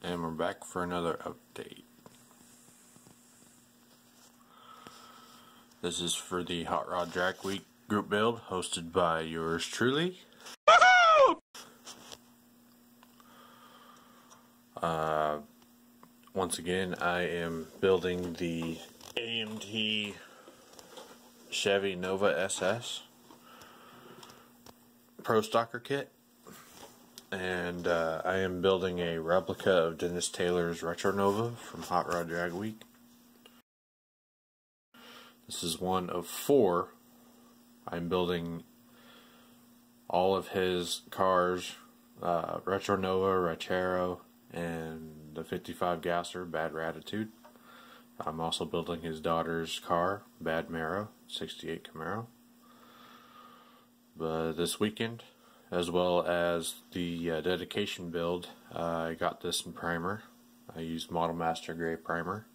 And we're back for another update. This is for the Hot Rod Drag Week group build hosted by yours truly. Once again, I am building the AMT Chevy Nova SS Pro Stocker kit. And I am building a replica of Dennis Taylor's Retro Nova from Hot Rod Drag Week. This is one of 4. I'm building all of his cars, Retro Nova, Ranchero, and the 55 Gasser, Bad Ratitude. I'm also building his daughter's car, Bad Marrow, 68 Camaro. But this weekend, as well as the dedication build, I got this in primer. I used Model Master Gray primer.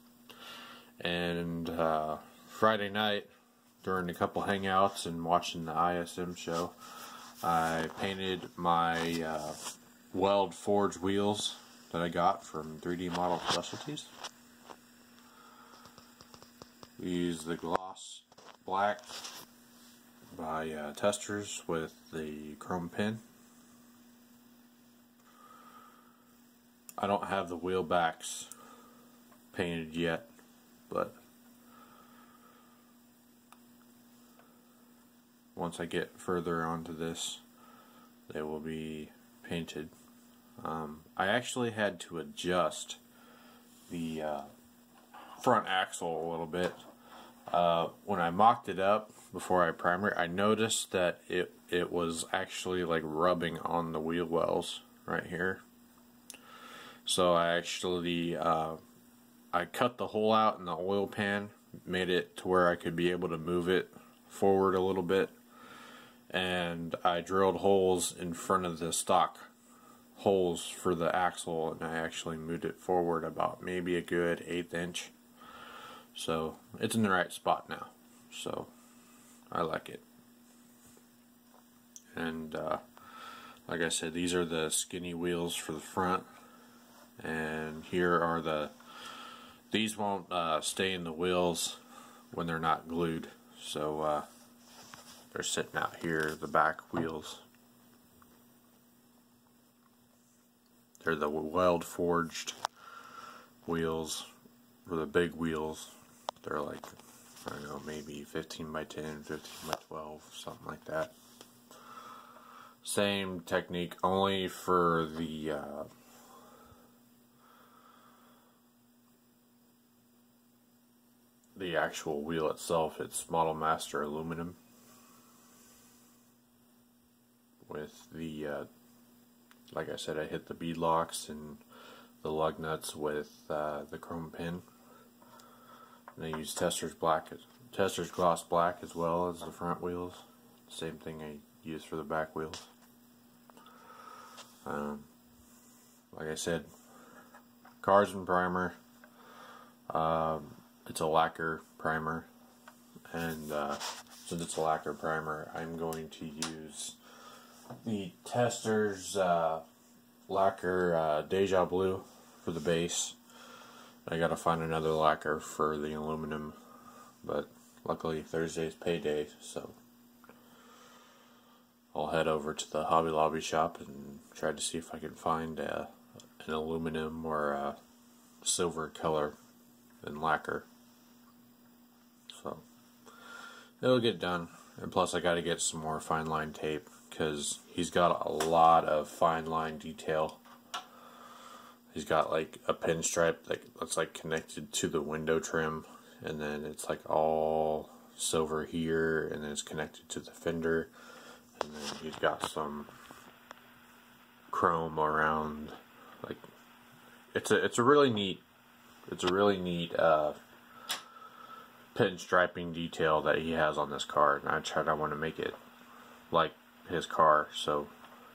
And Friday night, during a couple hangouts and watching the ISM show, I painted my weld forged wheels that I got from 3D Model Specialties. We used the gloss black by Testors with the chrome pin. I don't have the wheel backs painted yet, but once I get further onto this, they will be painted. I actually had to adjust the front axle a little bit. When I mocked it up before I primed it, I noticed that it was actually like rubbing on the wheel wells right here. So I actually I cut the hole out in the oil pan, made it to where I could be able to move it forward a little bit, and I drilled holes in front of the stock holes for the axle, and I actually moved it forward about maybe a good 1/8 inch. So it's in the right spot now, so I like it. And like I said, these are the skinny wheels for the front, and here are these won't stay in the wheels when they're not glued, so they're sitting out here, the back wheels. They're the weld forged wheels for the big wheels. They're like, I don't know, maybe 15 by 10, 15 by 12, something like that. Same technique, only for the actual wheel itself. It's Model Master aluminum with the like I said, I hit the bead locks and the lug nuts with the chrome pin. And I use Testors gloss black as well as the front wheels. Same thing I use for the back wheels. Like I said, cars and primer. It's a lacquer primer, and since it's a lacquer primer, I'm going to use the Testors lacquer Deja Blue for the base. I gotta find another lacquer for the aluminum, but luckily Thursday's payday, so I'll head over to the Hobby Lobby shop and try to see if I can find an aluminum or a silver color in lacquer. So it'll get done, and plus I gotta get some more fine line tape, because he's got a lot of fine line detail. He's got like a pinstripe that's like connected to the window trim, and then it's like all silver here, and then it's connected to the fender, and then he's got some chrome around. Like it's a really neat pinstriping detail that he has on this car, and I want to make it like his car. So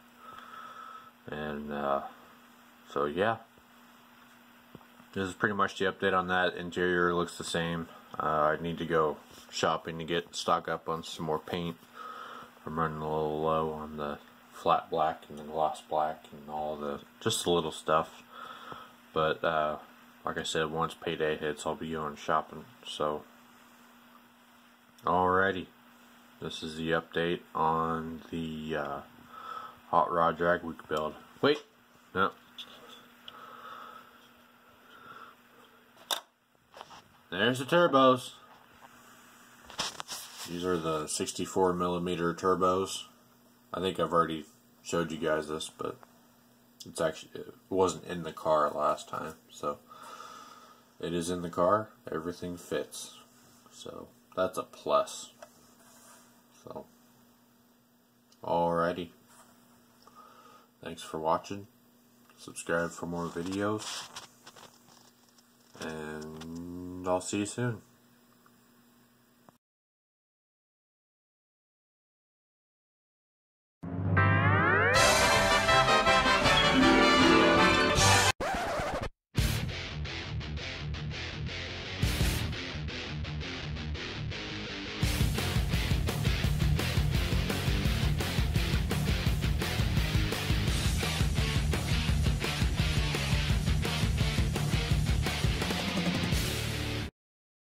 yeah, this is pretty much the update on that. Interior looks the same. I need to go shopping to stock up on some more paint. I'm running a little low on the flat black and the gloss black and all just the little stuff. But like I said, once payday hits, I'll be going shopping. So, alrighty, this is the update on the hot rod drag week build. Wait, no. There's the turbos. These are the 64mm turbos. I think I've already showed you guys this, but it wasn't in the car last time, so it is in the car. Everything fits, so that's a plus. So, alrighty. Thanks for watching. Subscribe for more videos, and I'll see you soon.